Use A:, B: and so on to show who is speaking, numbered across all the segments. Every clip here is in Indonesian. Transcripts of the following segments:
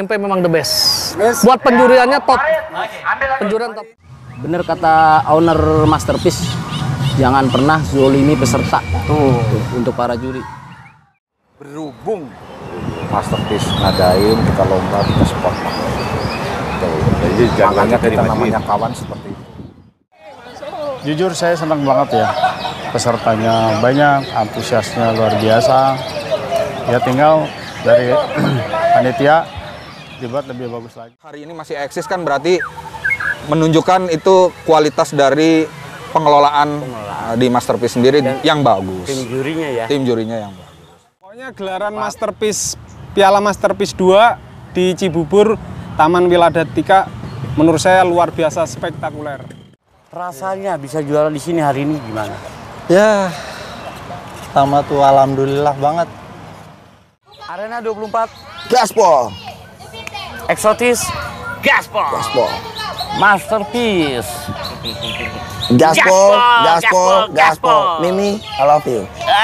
A: SMP memang the best. Buat penjuriannya top. Penjurian top.
B: Bener kata owner Masterpiece, jangan pernah zolimi peserta. Untuk para juri.
C: Berhubung Masterpiece ngadain, kita lomba, kita support. Jadi makanya kita namanya kawan seperti itu.
D: Jujur saya senang banget ya, pesertanya banyak, antusiasnya luar biasa. Ya tinggal dari panitia dibuat lebih bagus lagi.
E: Hari ini masih eksis kan berarti menunjukkan itu kualitas dari pengelolaan di Masterpiece sendiri yang bagus.
B: Tim jurinya ya.
E: Tim jurinya yang bagus.
D: Pokoknya gelaran Masterpiece, Piala Masterpiece 2 di Cibubur, Taman Wiladatika, menurut saya luar biasa spektakuler.
B: Rasanya bisa juara di sini hari ini gimana?
F: Ya, pertama tuh alhamdulillah banget.
B: Arena 24
C: Gaspol.
B: eksotis, gaspol.
C: Gaspol.
B: Masterpiece.
C: Gaspol, gaspol, gaspol. Mimi, I love you.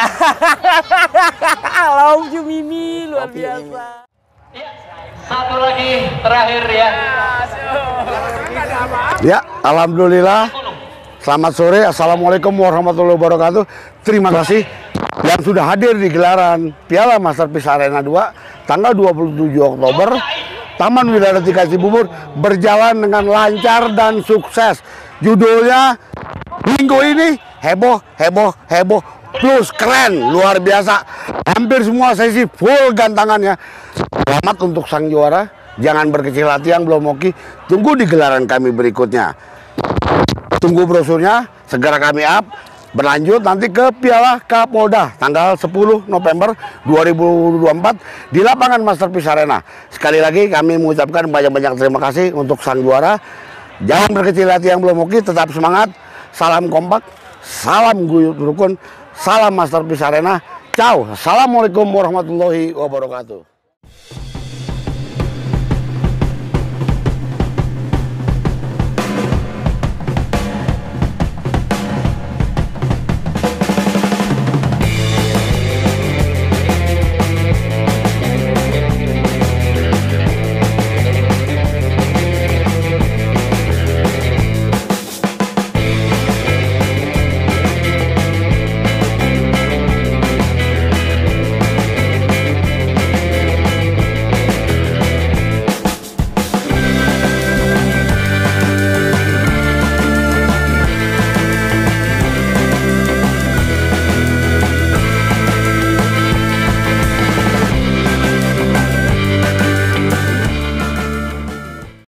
B: I love you Mimi, luar biasa.
G: Satu lagi terakhir ya.
H: Ya, alhamdulillah. Selamat sore, assalamualaikum warahmatullahi wabarakatuh. Terima kasih yang sudah hadir di gelaran Piala Masterpiece Arena 2 tanggal 27 Oktober. Taman Wiladatika Cibubur berjalan dengan lancar dan sukses. Judulnya minggu ini heboh, heboh, heboh plus keren, luar biasa. Hampir semua sesi full gantangannya. Selamat untuk sang juara. Jangan berkecil hati yang belum hoki. Tunggu di gelaran kami berikutnya. Tunggu brosurnya, segera kami up. Berlanjut nanti ke Piala Kapolda tanggal 10 November 2024 di lapangan Masterpiece Arena. Sekali lagi kami mengucapkan banyak-banyak terima kasih untuk sang juara. Jangan berkecil hati yang belum hoki, tetap semangat. Salam kompak, salam guyup rukun, salam Masterpiece Arena. Ciao. Assalamualaikum warahmatullahi wabarakatuh.